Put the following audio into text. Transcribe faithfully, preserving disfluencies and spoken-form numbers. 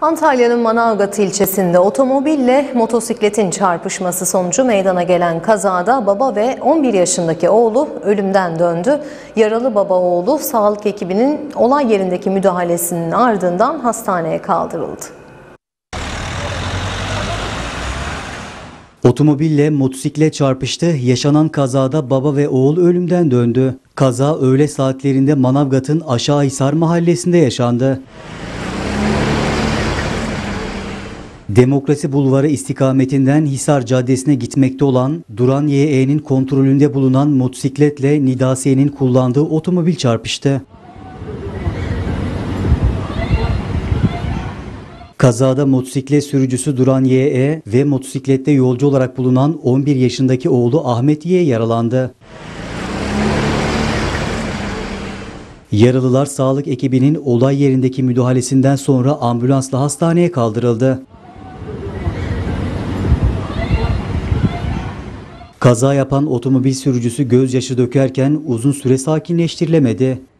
Antalya'nın Manavgat ilçesinde otomobille motosikletin çarpışması sonucu meydana gelen kazada baba ve on bir yaşındaki oğlu ölümden döndü. Yaralı baba oğlu sağlık ekibinin olay yerindeki müdahalesinin ardından hastaneye kaldırıldı. Otomobille motosiklet çarpıştı. Yaşanan kazada baba ve oğul ölümden döndü. Kaza öğle saatlerinde Manavgat'ın Aşağıhisar mahallesinde yaşandı. Demokrasi Bulvarı istikametinden Hisar Caddesi'ne gitmekte olan Duran Y E'nin kontrolünde bulunan motosikletle Nidasiye'nin kullandığı otomobil çarpıştı. Kazada motosiklet sürücüsü Duran Y E ve motosiklette yolcu olarak bulunan on bir yaşındaki oğlu Ahmet Y yaralandı. Yaralılar sağlık ekibinin olay yerindeki müdahalesinden sonra ambulansla hastaneye kaldırıldı. Kaza yapan otomobil sürücüsü gözyaşı dökerken uzun süre sakinleştirilemedi.